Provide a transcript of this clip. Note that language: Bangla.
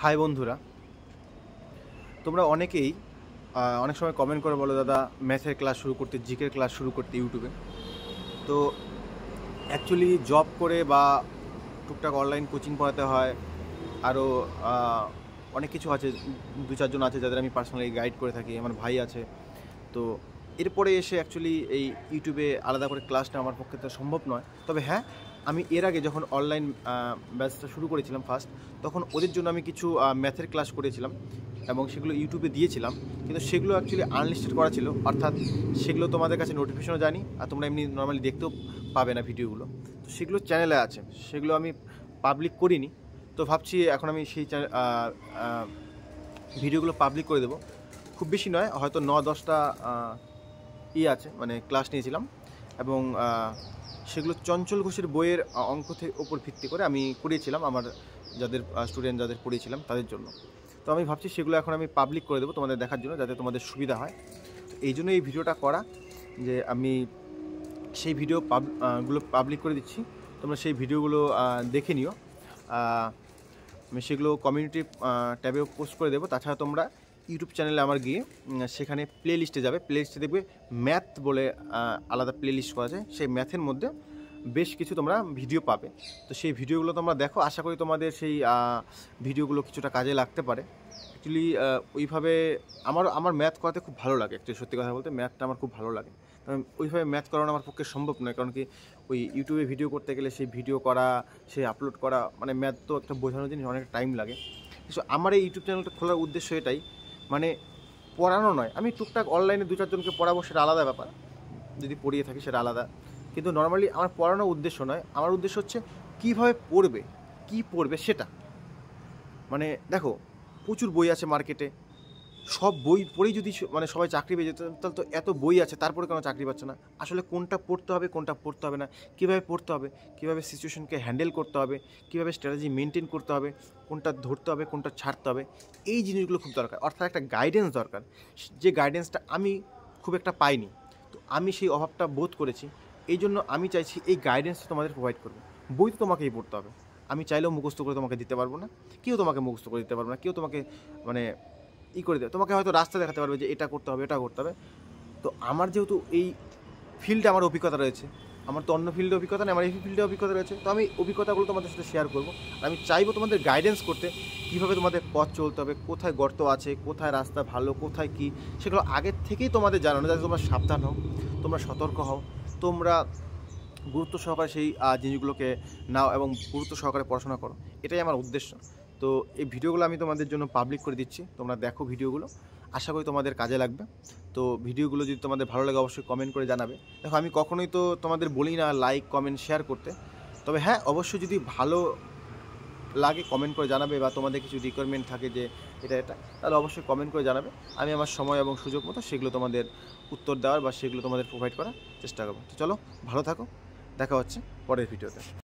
হাই বন্ধুরা, তোমরা অনেকেই অনেক সময় কমেন্ট করে বলো দাদা ম্যাথের ক্লাস শুরু করতে, জিকের ক্লাস শুরু করতে ইউটিউবে। তো অ্যাকচুয়ালি জব করে বা টুকটাক অনলাইন কোচিং পড়াতে হয়, আরও অনেক কিছু আছে। দু চারজন আছে যাদের আমি পার্সোনালি গাইড করে থাকি, আমার ভাই আছে। তো এরপরে এসে অ্যাকচুয়ালি এই ইউটিউবে আলাদা করে ক্লাস নেওয়া আমার পক্ষে তো সম্ভব নয়। তবে হ্যাঁ, আমি এর আগে যখন অনলাইন ব্যাচটা শুরু করেছিলাম ফার্স্ট, তখন ওদের জন্য আমি কিছু ম্যাথের ক্লাস করেছিলাম এবং সেগুলো ইউটিউবে দিয়েছিলাম। কিন্তু সেগুলো অ্যাকচুয়ালি আনলিস্টেড করা ছিল, অর্থাৎ সেগুলো তোমাদের কাছে নোটিফিকেশনও জানি, আর তোমরা এমনি নর্মালি দেখতেও পাবে না ভিডিওগুলো। তো সেগুলো চ্যানেলে আছে, সেগুলো আমি পাবলিক করিনি। তো ভাবছি এখন আমি সেই ভিডিওগুলো পাবলিক করে দেবো। খুব বেশি নয়, হয়তো 9-10টা আছে, মানে ক্লাস নিয়েছিলাম। এবং সেগুলো চঞ্চল ঘোষের বইয়ের অঙ্ক ওপর ভিত্তি করে আমি করিয়েছিলাম আমার যাদের স্টুডেন্ট যাদের পড়িয়েছিলাম তাদের জন্য। তো আমি ভাবছি সেগুলো এখন আমি পাবলিক করে দেবো তোমাদের দেখার জন্য, যাতে তোমাদের সুবিধা হয়। তো এই জন্য এই ভিডিওটা করা, যে আমি সেই গুলো পাবলিক করে দিচ্ছি। তোমরা সেই ভিডিওগুলো দেখে নিও। আমি সেগুলো কমিউনিটি ট্যাবেও পোস্ট করে দেবো। তাছাড়া তোমরা ইউটিউব চ্যানেলে আমার গিয়ে সেখানে প্লে লিস্টে যাবে, প্লে লিস্টে দেখবে ম্যাথ বলে আলাদা প্লে লিস্ট করা যায়। সেই ম্যাথের মধ্যে বেশ কিছু তোমরা ভিডিও পাবে। তো সেই ভিডিওগুলো তোমরা দেখো, আশা করি তোমাদের সেই ভিডিওগুলো কিছুটা কাজে লাগতে পারে। অ্যাকচুয়ালি ওইভাবে আমার ম্যাথ করাতে খুব ভালো লাগে। অ্যাকচুয়ালি সত্যি কথা বলতে ম্যাথটা আমার খুব ভালো লাগে। ওইভাবে ম্যাথ করানো আমার পক্ষে সম্ভব নয়, কারণ কি ওই ইউটিউবে ভিডিও করতে গেলে সেই ভিডিও করা, সেই আপলোড করা, মানে ম্যাথ তো একটা বোঝানোর জিনিস, অনেক টাইম লাগে। তো আমার এই ইউটিউব চ্যানেলটা খোলার উদ্দেশ্য এটাই, মানে পড়ানো নয়। আমি টুকটাক অনলাইনে 2-4জনকে পড়াবো, সেটা আলাদা ব্যাপার, যদি পড়িয়ে থাকি সেটা আলাদা। কিন্তু নর্মালি আমার পড়ানোর উদ্দেশ্য নয়, আমার উদ্দেশ্য হচ্ছে কীভাবে পড়বে, কী পড়বে সেটা। মানে দেখো, প্রচুর বই আছে মার্কেটে, সব বই পড়েই যদি মানে সবাই চাকরি পেয়ে যেত, তাহলে তো এত বই আছে, তারপরে কেন চাকরি পাচ্ছে না? আসলে কোনটা পড়তে হবে, কোনটা পড়তে হবে না, কীভাবে পড়তে হবে, কীভাবে সিচুয়েশনকে হ্যান্ডেল করতে হবে, কীভাবে স্ট্র্যাটেজি মেনটেন করতে হবে, কোনটা ধরতে হবে, কোনটা ছাড়তে হবে, এই জিনিসগুলো খুব দরকার। অর্থাৎ একটা গাইডেন্স দরকার, যে গাইডেন্সটা আমি খুব একটা পাইনি। তো আমি সেই অভাবটা বোধ করেছি, এই জন্য আমি চাইছি এই গাইডেন্সটা তোমাদের প্রোভাইড করবো। বই তো তোমাকেই পড়তে হবে, আমি চাইলেও মুখস্থ করে তোমাকে দিতে পারবো না, কেউ তোমাকে মুখস্থ করে দিতে পারবে না, কেউ তোমাকে মানে করে দেবে। তোমাকে হয়তো রাস্তা দেখাতে পারবে যে এটা করতে হবে, এটা করতে হবে। তো আমার যেহেতু এই ফিল্ডে আমার অভিজ্ঞতা রয়েছে, আমার তো অন্য ফিল্ডে অভিজ্ঞতা নেই, আমার এই ফিল্ডে অভিজ্ঞতা রয়েছে। তো আমি অভিজ্ঞতাগুলো তোমাদের সাথে শেয়ার করবো। আর আমি চাইবো তোমাদের গাইডেন্স করতে, কীভাবে তোমাদের পথ চলতে হবে, কোথায় গর্ত আছে, কোথায় রাস্তা ভালো, কোথায় কী, সেগুলো আগের থেকেই তোমাদের জানানো, যাতে তোমরা সাবধান হও, তোমরা সতর্ক হও, তোমরা গুরুত্ব সহকারে সেই জিনিসগুলোকে নাও এবং গুরুত্ব সহকারে পড়াশোনা করো। এটাই আমার উদ্দেশ্য। তো এই ভিডিওগুলো আমি তোমাদের জন্য পাবলিক করে দিচ্ছি, তোমরা দেখো ভিডিওগুলো, আশা করি তোমাদের কাজে লাগবে। তো ভিডিওগুলো যদি তোমাদের ভালো লাগে অবশ্যই কমেন্ট করে জানাবে। দেখো, আমি কখনোই তো তোমাদের বলি না লাইক, কমেন্ট, শেয়ার করতে। তবে হ্যাঁ, অবশ্যই যদি ভালো লাগে কমেন্ট করে জানাবে, বা তোমাদের কিছু রিকোয়ারমেন্ট থাকে যে এটা, তাহলে অবশ্যই কমেন্ট করে জানাবে। আমি আমার সময় এবং সুযোগ মতো সেগুলো তোমাদের উত্তর দেওয়ার বা সেগুলো তোমাদের প্রোভাইড করার চেষ্টা করবো। তো চলো, ভালো থাকো, দেখা হচ্ছে পরের ভিডিওতে।